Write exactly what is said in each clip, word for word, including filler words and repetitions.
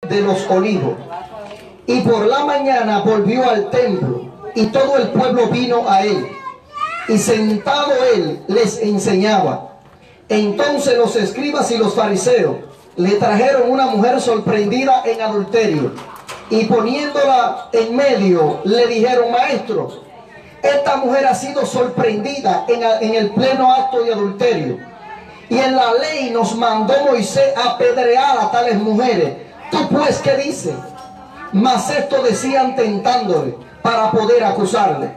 de los Olivos. Y por la mañana volvió al templo, y todo el pueblo vino a él, y sentado él les enseñaba. Entonces los escribas y los fariseos le trajeron una mujer sorprendida en adulterio, y poniéndola en medio le dijeron: maestro, esta mujer ha sido sorprendida en, en el pleno acto de adulterio, y en la ley nos mandó Moisés apedrear a tales mujeres. ¿Tú pues qué dices? Mas esto decían tentándole para poder acusarle.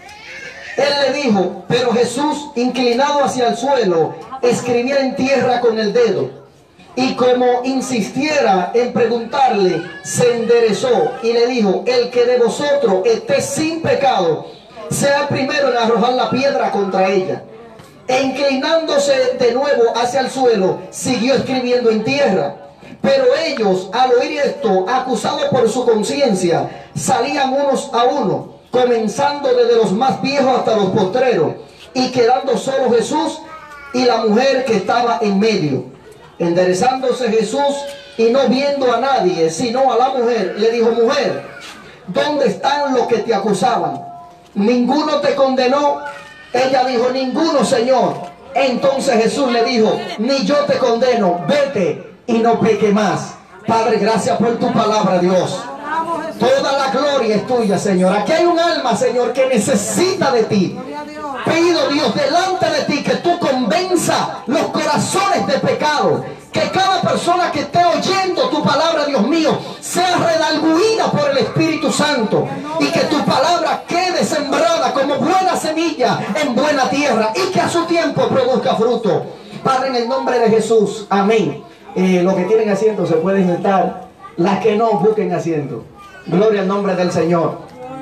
Él le dijo, pero Jesús, inclinado hacia el suelo, escribía en tierra con el dedo, y como insistiera en preguntarle, se enderezó y le dijo: el que de vosotros esté sin pecado, sea el primero en arrojar la piedra contra ella. E inclinándose de nuevo hacia el suelo, siguió escribiendo en tierra. Pero ellos, al oír esto, acusados por su conciencia, salían unos a uno, comenzando desde los más viejos hasta los postreros, y quedando solo Jesús y la mujer que estaba en medio. Enderezándose Jesús y no viendo a nadie, sino a la mujer, le dijo: mujer, ¿dónde están los que te acusaban? ¿Ninguno te condenó? Ella dijo: ninguno, Señor. Entonces Jesús le dijo: ni yo te condeno, vete y no peque más. Padre, gracias por tu palabra, Dios. Toda la gloria es tuya, Señor. Aquí hay un alma, Señor, que necesita de ti. Pido, Dios, delante de ti, que tú convenza los corazones de pecado. Que cada persona que esté oyendo tu palabra, Dios mío, sea redarguida por el Espíritu Santo. Y que tu palabra quede sembrada como buena semilla en buena tierra. Y que a su tiempo produzca fruto. Padre, en el nombre de Jesús. Amén. Eh, los que tienen asiento se pueden sentar. Las que no, busquen asiento. Gloria al nombre del Señor.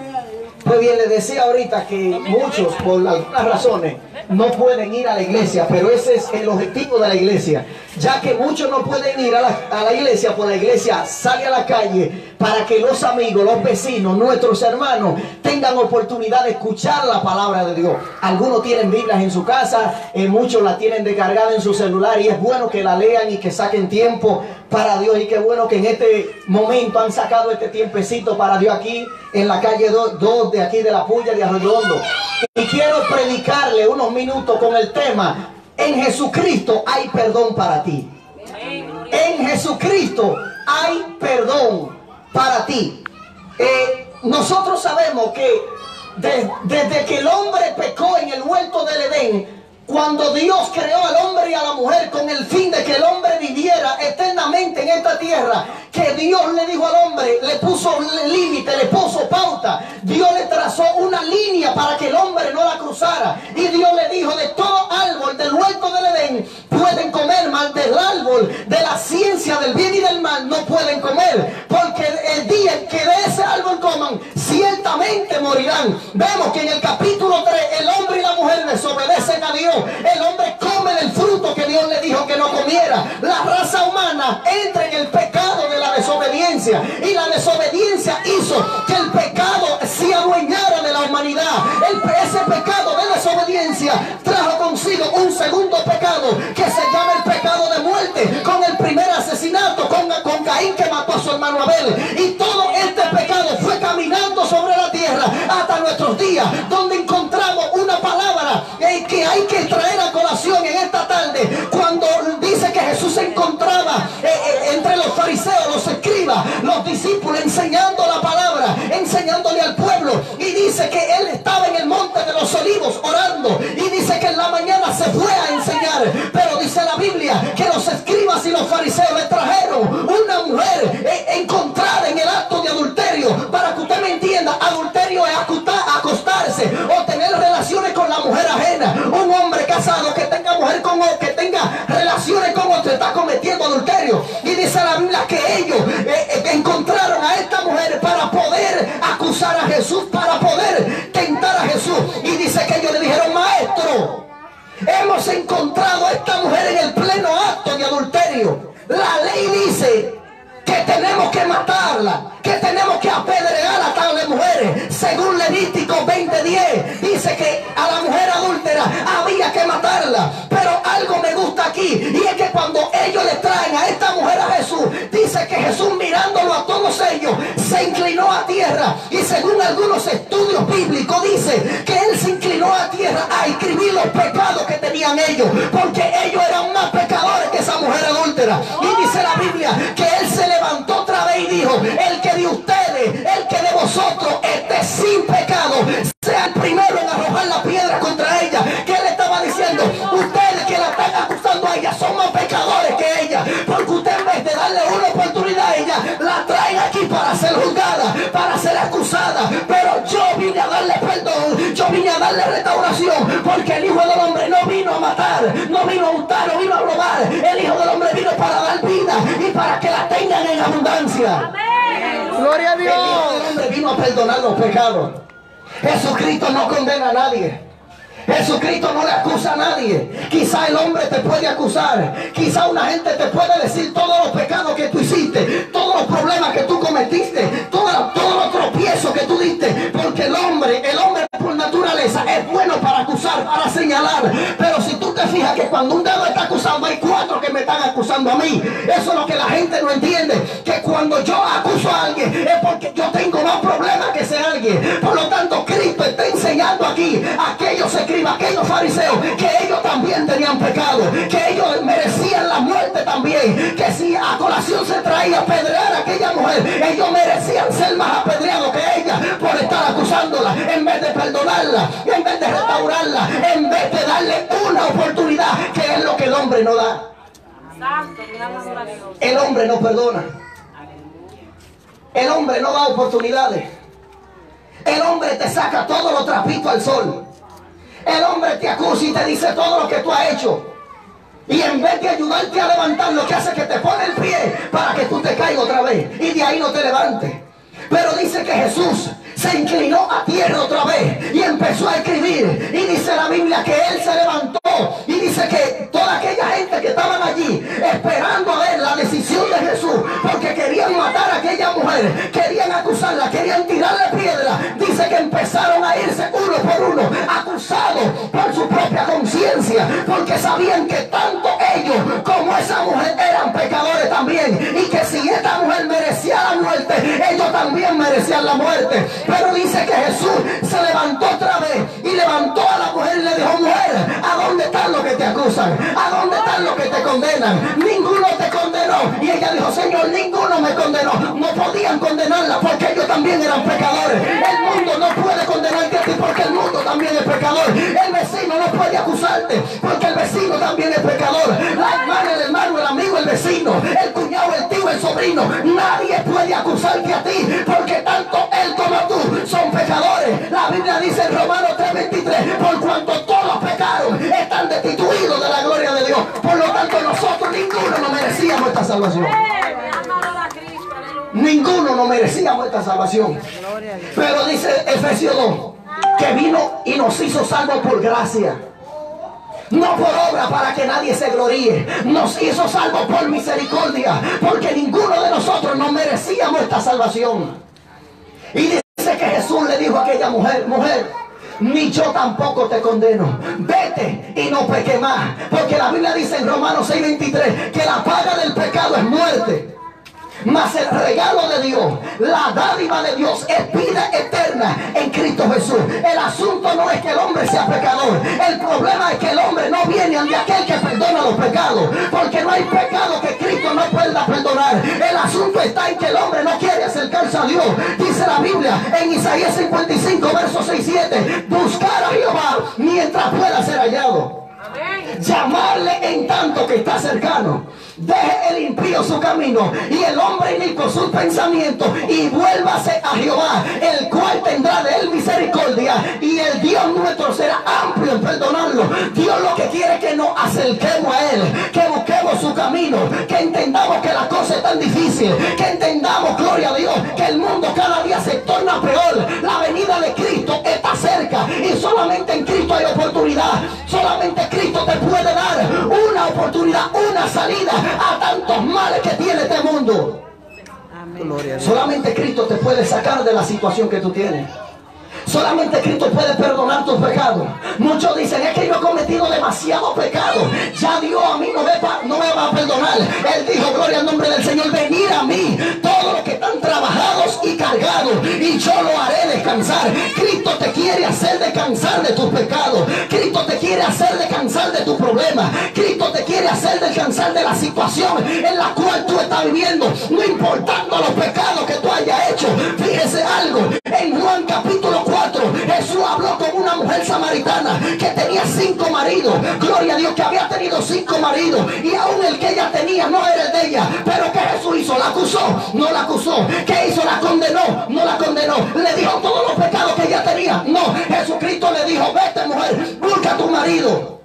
Pues bien, les decía ahorita que muchos, por algunas razones, no pueden ir a la iglesia, pero ese es el objetivo de la iglesia. Ya que muchos no pueden ir a la, a la iglesia, pues la iglesia sale a la calle para que los amigos, los vecinos, nuestros hermanos tengan oportunidad de escuchar la palabra de Dios. Algunos tienen Biblias en su casa, eh, muchos la tienen descargada en su celular, y es bueno que la lean y que saquen tiempo para Dios. Y qué bueno que en este momento han sacado este tiempecito para Dios aquí en la calle dos de aquí de La Puya de Arroyo Hondo. Y quiero predicarle unos minutos con el tema: en Jesucristo hay perdón para ti. En Jesucristo hay perdón para ti. Eh, nosotros sabemos que de, desde que el hombre pecó en el huerto del Edén, cuando Dios creó al hombre y a la mujer con el fin de que el hombre viviera eternamente en esta tierra, que Dios le dijo al hombre, le puso límite, le puso pauta. Dios le trazó una línea para que el hombre no la cruzara. Y Dios le dijo: de todo árbol del huerto del Edén pueden comer, mas del árbol de la ciencia del bien y del mal no pueden comer, porque el día en que de ese árbol coman, ciertamente morirán. Vemos que en el capítulo tres el hombre y la mujer desobedecen a Dios. El hombre come del fruto que Dios le dijo que no comiera. La raza humana entra en el pecado de la desobediencia, y la desobediencia hizo que el pecado se adueñara de la humanidad. El, ese pecado de desobediencia trajo consigo un segundo pecado que se llama el pecado de muerte, con el primer asesinato, con, con Caín, que mató a su hermano Abel. Y todo este pecado fue caminando sobre la tierra hasta nuestros días, donde encontramos una palabra eh, que hay que traer a colación en esta tarde, cuando dice que Jesús se encontraba eh, eh, entre los fariseos, los escribas, los discípulos, enseñando la palabra, enseñándole al pueblo. Y dice que él estaba en el monte de los Olivos orando, y dice que en la mañana se fue a enseñar. Pero dice la Biblia que los escribas y los fariseos le trajeron una mujer eh, encontrada en el acto de adulterio. Para que usted me entienda, adulterio es acostarse o tener relaciones con la mujer ajena. Un hombre casado que tenga mujer con otro, que tenga relaciones con otro, está cometiendo adulterio. Y dice la Biblia que ellos eh, eh, encontraron a esta mujer para poder acusar a Jesús, para poder tentar a Jesús. Y dice que ellos le dijeron: maestro, hemos encontrado a esta mujer en el pleno acto de adulterio. La ley dice que tenemos que matarla, que tenemos que apedrear a tales mujeres. Según Levítico veinte diez, dice que a la mujer adúltera había que matarla. Pero algo me gusta aquí, y es que cuando ellos le traen a esta mujer a Jesús, dice que Jesús, mirándolo a todos ellos, se inclinó a tierra. Y según algunos estudios bíblicos dice que él se inclinó a tierra a escribir los pecados que tenían ellos, porque ellos eran más pecadores que esa mujer adúltera. Y dice la Biblia que él se levantó otra vez y dijo: el que de ustedes, el que de vosotros esté sin pecado, sea el primero en arrojar la piedra contra ella. ¿Qué le estaba diciendo? Ustedes que la están acusando a ella son más pecadores que ella, porque usted en vez de darle una oportunidad a ella, la traen aquí para ser juzgada, para ser acusada. Pero yo vine a darle perdón, yo vine a darle restauración, porque el Hijo del Hombre no vino a matar, no vino a hurtar, no vino a robar. El Hijo del Hombre vino para dar vida y para que la tengan en abundancia. Amén. Gloria a Dios. El Hijo del Hombre vino a perdonar los pecados. Jesucristo no condena a nadie. Jesucristo no le acusa a nadie. Quizá el hombre te puede acusar, quizá una gente te puede decir todos los pecados que tú hiciste, todos los problemas que tú cometiste, todos todo los tropiezos que tú diste, porque el hombre, el hombre por naturaleza es bueno para acusar, para señalar. Pero si tú te fijas que cuando un dedo está acusando, hay cuatro que me están acusando a mí. Eso es lo que la gente no entiende, que cuando yo acuso a alguien es porque yo tengo más problemas que ese alguien. Por lo tanto, Cristo está enseñando aquí a aquellos escribas, aquellos fariseos, que ellos también tenían pecado, que ellos merecían la muerte también, que si a colación se traía a apedrear a aquella mujer, ellos merecían ser más apedreados que ella por estar acusándola, en vez de perdonarla, en vez de restaurarla, en vez de darle una oportunidad, que es lo que el hombre no da. El hombre no perdona, el hombre no da oportunidades, el hombre te saca todos los trapitos al sol. El hombre te acusa y te dice todo lo que tú has hecho, y en vez de ayudarte a levantar, lo que hace es que te pone el pie para que tú te caigas otra vez y de ahí no te levantes. Pero dice que Jesús se inclinó a tierra otra vez y empezó a escribir, y dice la Biblia que él se levantó, y dice que toda aquella gente que estaban allí esperando a ver la decisión de Jesús, porque querían matar a aquella mujer, querían acusarla, querían tirarle piedra, dice que empezaron a irse uno por uno, acusados por su propia conciencia, porque sabían que tanto ellos como esa mujer eran pecadores también, y que si esta mujer merecía la muerte, ellos también merecían la muerte. Pero dice que Jesús se levantó otra vez y levantó a la mujer y le dijo: mujer, ¿a dónde están los que te acusan? ¿A dónde están los que te condenan? Ninguno te condenó. Y ella dijo: Señor, ninguno me condenó. No podían condenarla porque ellos también eran pecadores. El mundo no puede condenarte a ti porque el mundo también es pecador. El vecino no puede acusarte porque el vecino también es pecador. La hermana, el hermano, el amigo, el vecino, el cuñado, el tío, el sobrino, nadie puede acusarte a ti, porque tanto él como tú son pecadores. La Biblia dice en Romanos tres veintitrés: por cuanto todos pecaron, están destituidos de la gloria de Dios. Por lo tanto, nosotros ninguno nos merecíamos esta salvación. Ninguno nos merecíamos esta salvación. Pero dice Efesios dos que vino y nos hizo salvos por gracia, no por obra, para que nadie se gloríe. Nos hizo salvos por misericordia, porque ninguno de nosotros nos merecíamos esta salvación. Y dice que Jesús le dijo a aquella mujer: mujer, ni yo tampoco te condeno, vete y no peques más, porque la Biblia dice en Romanos seis veintitrés que la paga del pecado es muerte, mas el regalo de Dios, la dádiva de Dios, es vida eterna en Cristo Jesús. El asunto no es que el hombre sea pecador, el problema es que el hombre no viene ante aquel que perdona los pecados, porque no hay pecado que Cristo no pueda perdonar. El asunto está en que el hombre no quiere acercarse a Dios. Dice la Biblia en Isaías cincuenta y cinco versos seis y siete: buscar a Jehová mientras pueda ser hallado, llamarle en tanto que está cercano. Deje el impío su camino y el hombre inicuo sus pensamientos, y vuélvase a Jehová, el cual tendrá de él misericordia, y el Dios nuestro será amplio en perdonarlo. Dios lo que quiere es que nos acerquemos a él, que busquemos su camino, que entendamos que la cosa es tan difícil, que entendamos, gloria a Dios, que el mundo cada día se torna peor. La venida de Cristo está cerca, y solamente en Cristo hay oportunidad. Solamente Cristo te puede dar una oportunidad, una salida a tantos males que tiene este mundo. Amén. Solamente Cristo te puede sacar de la situación que tú tienes. Solamente Cristo puede perdonar tus pecados. Muchos dicen: es que yo he cometido demasiado pecado, ya Dios a mí no me, no me va a perdonar. Él dijo: gloria al nombre del Señor, venid a mí todos los que están y yo lo haré descansar. Cristo te quiere hacer descansar de tus pecados. Cristo te quiere hacer descansar de tu problema. Cristo te quiere hacer descansar de la situación en la cual tú estás viviendo, no importando los pecados que tú hayas hecho. Fíjese algo, en Juan capítulo cuatro, Jesús habló con una mujer samaritana que tenía cinco maridos. Gloria a Dios, que había tenido cinco maridos y aún el que ella tenía no era el de ella. Pero ¿qué Jesús hizo? ¿La acusó? No la acusó. ¿Qué hizo? ¿La condenó? No la condenó. ¿Le dijo todos los pecados que ella tenía? No. Jesucristo le dijo: vete, mujer, busca a tu marido.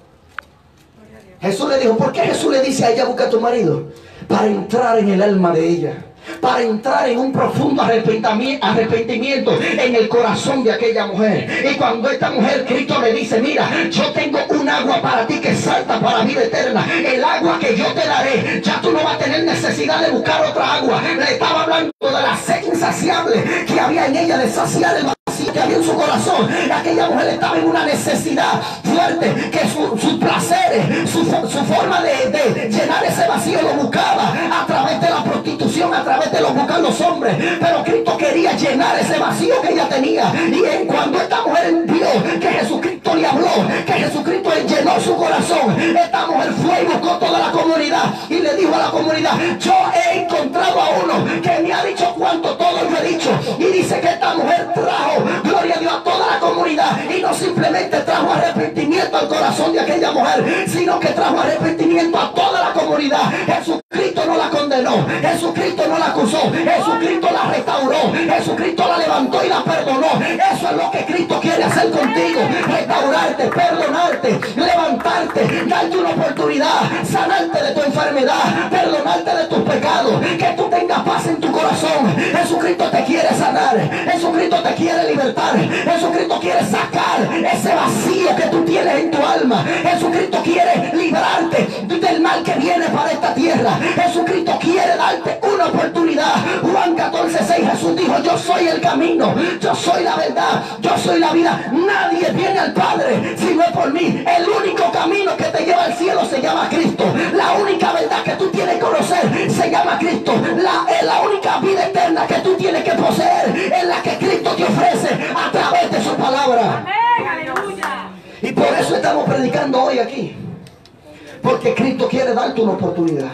Jesús le dijo, ¿por qué Jesús le dice a ella busca a tu marido? Para entrar en el alma de ella, para entrar en un profundo arrepentimiento en el corazón de aquella mujer. Y cuando esta mujer, Cristo le dice: mira, yo tengo un agua para ti que salta para la vida eterna, el agua que yo te daré, ya tú no vas a tener necesidad de buscar otra agua. Le estaba hablando de la sed insaciable que había en ella de saciar el vacío que había en su corazón. Aquella mujer estaba en una necesidad fuerte, que sus su placeres, su, su forma de, de llenar ese vacío lo buscaba a través de la prostitución, a través de los buscar los hombres. Pero Cristo quería llenar ese vacío que ella tenía. Y en cuando esta mujer vio que Jesucristo le habló, que Jesucristo llenó su corazón, esta mujer fue y buscó toda la comunidad y le dijo a la comunidad: yo he encontrado a uno que me ha dicho cuanto todo yo he dicho. Y dice que esta mujer trajo, gloria a Dios, a toda la comunidad, y no simplemente trajo arrepentimiento al corazón de aquella mujer, sino que trajo arrepentimiento a toda la comunidad. Jesucristo no la condenó, Jesucristo no la acusó, Jesucristo la restauró, Jesucristo la levantó y la perdonó. Eso es lo que Cristo quiere hacer contigo: restaurarte, perdonarte, levantarte, darte una oportunidad, sanarte de tu enfermedad, perdonarte de tus pecados, que tú tengas paz en tu corazón. Jesucristo te quiere sanar, Jesucristo te quiere libertar, Jesucristo quiere sacar ese vacío que tú tienes en tu alma. Jesucristo quiere librarte del mal que viene para esta tierra. Jesucristo quiere darte una oportunidad. Juan catorce seis, Jesús dijo: yo soy el camino, yo soy la verdad, yo soy la vida. Nadie viene al Padre si no es por mí. El único camino que te lleva al cielo se llama Cristo. La única verdad que tú tienes que conocer se llama Cristo. La, es la única vida eterna que tú tienes que poseer, es la que Cristo te ofrece a través de su palabra. Amén, aleluya. Y por eso estamos predicando hoy aquí, porque Cristo quiere darte una oportunidad.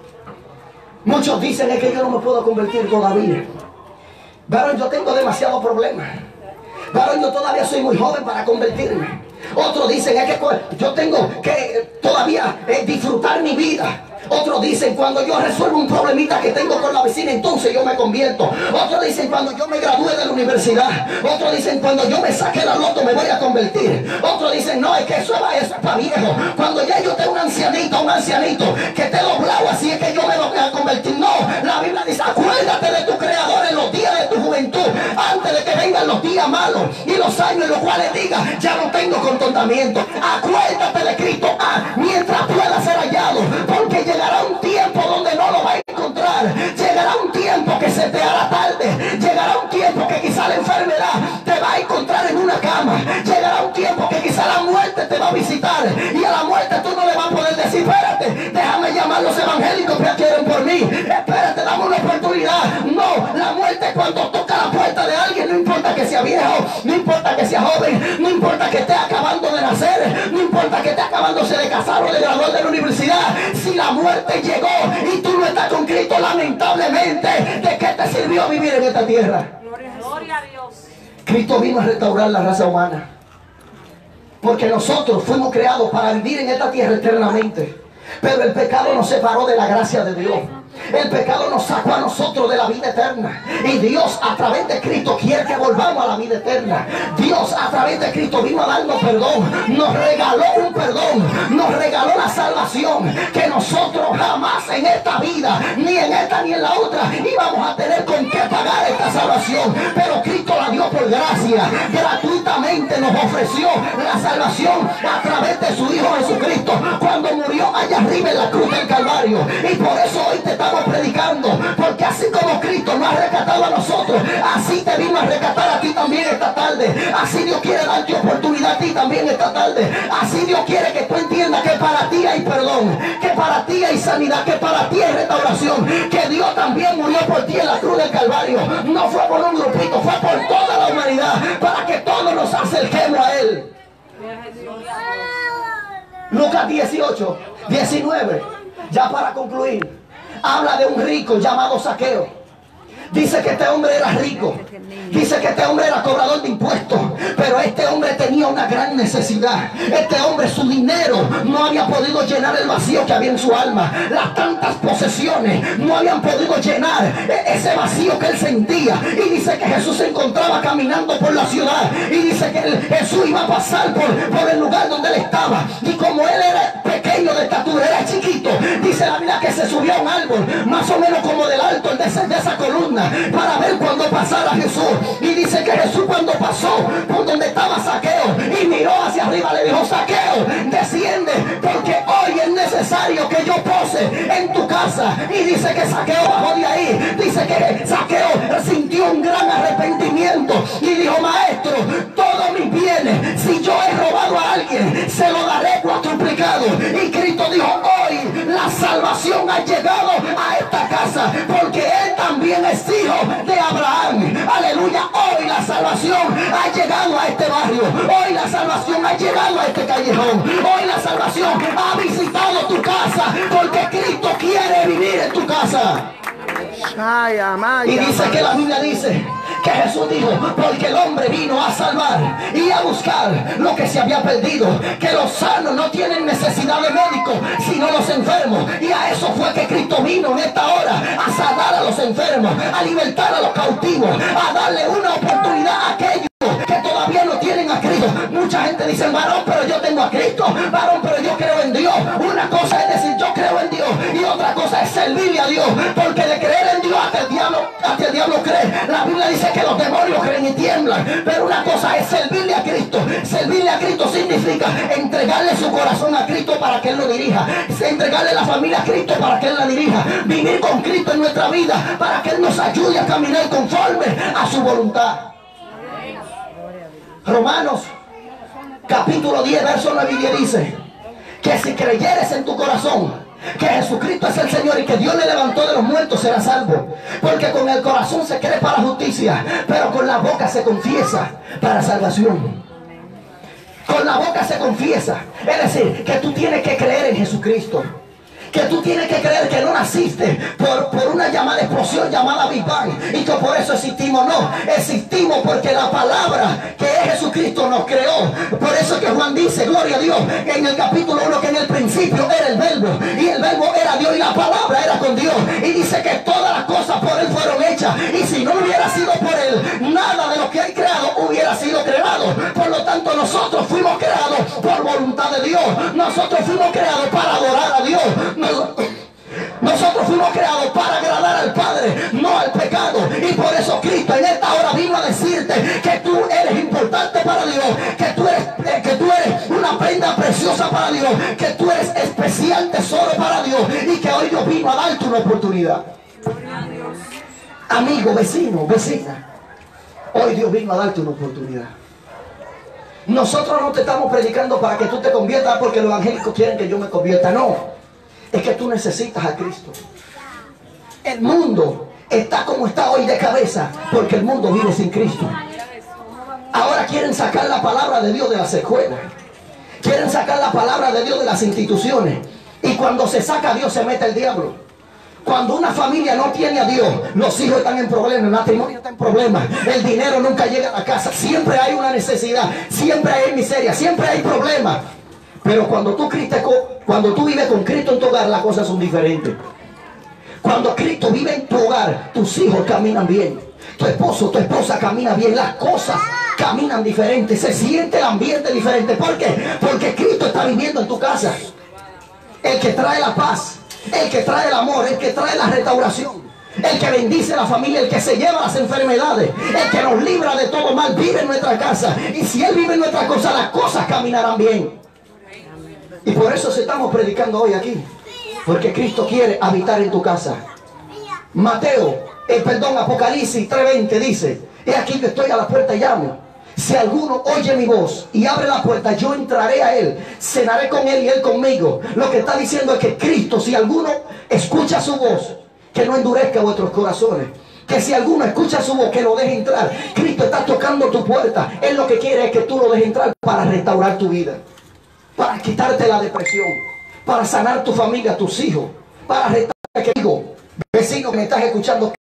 Muchos dicen: es que yo no me puedo convertir todavía. Varón, yo tengo demasiados problemas. Varón, yo todavía soy muy joven para convertirme. Otros dicen: es que yo tengo que todavía eh, disfrutar mi vida. Otros dicen: cuando yo resuelvo un problemita que tengo con la vecina, entonces yo me convierto. Otros dicen: cuando yo me gradúe de la universidad. Otros dicen: cuando yo me saque la loto me voy a convertir. Otros dicen: no, es que eso, eso es para viejo. Cuando ya yo tengo un ancianito, un ancianito que te doblado, así es que yo me voy a convertir. No, la Biblia dice: acuérdate de tu Creador en los días de tu juventud, antes de que vengan los días malos y los años en los cuales digas: ya no tengo contentamiento. Acuérdate de Cristo ah, mientras pueda ser hallado, porque llegará un tiempo donde no lo va a encontrar. Llegará un tiempo que se te hará tarde. Llegará un tiempo que quizá la enfermedad te va a encontrar en una cama. Llegará un tiempo que quizá la muerte te va a visitar, y a la muerte tú no le vas a poder decir: espérate, déjame llamar a los evangélicos que quieren por mí. Espérate, dame una oportunidad. No, la muerte cuando toca la puerta de alguien, no importa que sea viejo, no importa que sea joven, no importa que esté acabando de nacer, no importa que esté acabándose de casar o de graduar de la universidad, si la muerte llegó y tú no estás con Cristo, lamentablemente, ¿de qué te sirvió vivir en esta tierra? Gloria a Dios. Cristo vino a restaurar la raza humana, porque nosotros fuimos creados para vivir en esta tierra eternamente. Pero el pecado nos separó de la gracia de Dios. El pecado nos sacó a nosotros de la vida eterna. Y Dios a través de Cristo quiere que volvamos a la vida eterna. Dios a través de Cristo vino a darnos perdón. Nos regaló un perdón. Nos regaló la salvación que nosotros jamás en esta vida, ni en esta ni en la otra, íbamos a tener con qué pagar esta salvación. Pero Cristo la dio por gracia. Gratuitamente nos ofreció la salvación a través de su Hijo Jesucristo, cuando murió allá arriba en la cruz del Calvario. Y por eso hoy te estamos predicando, porque así como Cristo nos ha rescatado a nosotros, así te vino a rescatar a ti también. también esta tarde. Así Dios quiere darte oportunidad a ti también esta tarde. Así Dios quiere que tú entiendas que para ti hay perdón, que para ti hay sanidad, que para ti hay restauración, que Dios también murió por ti en la cruz del Calvario. No fue por un grupito, fue por toda la humanidad, para que todos nos acerquemos a Él. Lucas dieciocho, diecinueve, ya para concluir, habla de un rico llamado Zaqueo. Dice que este hombre era rico. Dice que este hombre era cobrador de impuestos. Pero este hombre tenía una gran necesidad. Este hombre, su dinero no había podido llenar el vacío que había en su alma. Las tantas posesiones no habían podido llenar ese vacío que él sentía. Y dice que Jesús se encontraba caminando por la ciudad. Y dice que él, Jesús iba a pasar por, por el lugar donde él estaba. Y como él era pequeño de estatura, era chiquito, dice la Biblia que se subió a un árbol, más o menos como del alto de esa, de esa columna, para ver cuando pasara Jesús. Y dice que Jesús, cuando pasó por donde estaba Zaqueo y miró hacia arriba, le dijo: Zaqueo, desciende, porque hoy es necesario que yo pose en tu casa. Y dice que Zaqueo bajó de ahí. Dice que Zaqueo sintió un gran arrepentimiento y dijo: maestro, todos mis bienes, si yo he robado a alguien, se lo daré cuatruplicado. Y Cristo dijo: hoy la salvación ha llegado a esta casa, porque él también es hijo de Abraham. Aleluya. Hoy la salvación ha llegado a este barrio. Hoy la salvación ha llegado a este callejón. Hoy la salvación ha visitado tu casa, porque Cristo quiere vivir en tu casa. Y dice que la Biblia dice que Jesús dijo: porque el hombre vino a salvar y a buscar lo que se había perdido. Que los sanos no tienen necesidad de médicos, sino los enfermos. Y a eso fue que Cristo vino en esta hora, a sanar a los enfermos, a libertar a los cautivos, a darle una oportunidad a aquellos que todavía no tienen a Cristo. Mucha gente dice: varón, pero yo tengo a Cristo. Varón, pero yo creo en Dios. Una cosa es decir yo creo en Dios, y otra cosa es servirle a Dios. Porque de creer en Dios hasta el diablo, hasta el diablo cree. La Biblia dice que los demonios creen y tiemblan. Pero una cosa es servirle a Cristo. Servirle a Cristo significa entregarle su corazón a Cristo para que Él lo dirija. Entregarle la familia a Cristo para que Él la dirija. Vivir con Cristo en nuestra vida para que Él nos ayude a caminar conforme a su voluntad. Romanos capítulo diez, verso nueve y diez dice que si creyeres en tu corazón que Jesucristo es el Señor y que Dios le levantó de los muertos, serás salvo. Porque con el corazón se cree para justicia, pero con la boca se confiesa para salvación. Con la boca se confiesa, es decir, que tú tienes que creer en Jesucristo. Que tú tienes que creer que no naciste por, por una llamada explosión llamada Big Bang, y que por eso existimos. No, existimos porque la palabra que es Jesucristo nos creó. Por eso que Juan dice, gloria a Dios, en el capítulo uno, que en el principio era el verbo, y el verbo era Dios, y la palabra era con Dios. Y dice que todas las cosas por Él fueron hechas, y si no hubiera sido por Él, nada de lo que hay creado hubiera sido creado. Por lo tanto, nosotros fuimos creados por voluntad de Dios. Nosotros fuimos creados para adorar a Dios. Nosotros fuimos creados para agradar al Padre, no al pecado. Y por eso Cristo en esta hora vino a decirte que tú eres importante para Dios, que tú eres, eh, que tú eres una prenda preciosa para Dios, que tú eres especial tesoro para Dios, y que hoy Dios vino a darte una oportunidad. Amigo, vecino, vecina, hoy Dios vino a darte una oportunidad. Nosotros no te estamos predicando para que tú te conviertas porque los evangélicos quieren que yo me convierta. No, es que tú necesitas a Cristo. El mundo está como está hoy de cabeza porque el mundo vive sin Cristo. Ahora quieren sacar la palabra de Dios de las escuelas, quieren sacar la palabra de Dios de las instituciones, y cuando se saca a Dios se mete el diablo. Cuando una familia no tiene a Dios, los hijos están en problemas, el matrimonio está en problemas, el dinero nunca llega a la casa, siempre hay una necesidad, siempre hay miseria, siempre hay problemas. Pero cuando tú, cuando tú vives con Cristo en tu hogar, las cosas son diferentes. Cuando Cristo vive en tu hogar, tus hijos caminan bien, tu esposo, tu esposa camina bien, las cosas caminan diferentes, se siente el ambiente diferente. ¿Por qué? Porque Cristo está viviendo en tu casa. El que trae la paz, el que trae el amor, el que trae la restauración, el que bendice a la familia, el que se lleva las enfermedades, el que nos libra de todo mal, vive en nuestra casa. Y si Él vive en nuestra casa, las cosas caminarán bien. Y por eso se estamos predicando hoy aquí, porque Cristo quiere habitar en tu casa. Mateo eh, perdón, Apocalipsis tres veinte dice: he aquí que estoy a la puerta y llamo. Si alguno oye mi voz y abre la puerta, yo entraré a él, cenaré con él y él conmigo. Lo que está diciendo es que Cristo, si alguno escucha su voz, que no endurezca vuestros corazones. Que si alguno escucha su voz, que lo deje entrar. Cristo está tocando tu puerta. Él lo que quiere es que tú lo dejes entrar para restaurar tu vida, para quitarte la depresión, para sanar tu familia, tus hijos, para restaurar, que digo, vecino que me estás escuchando,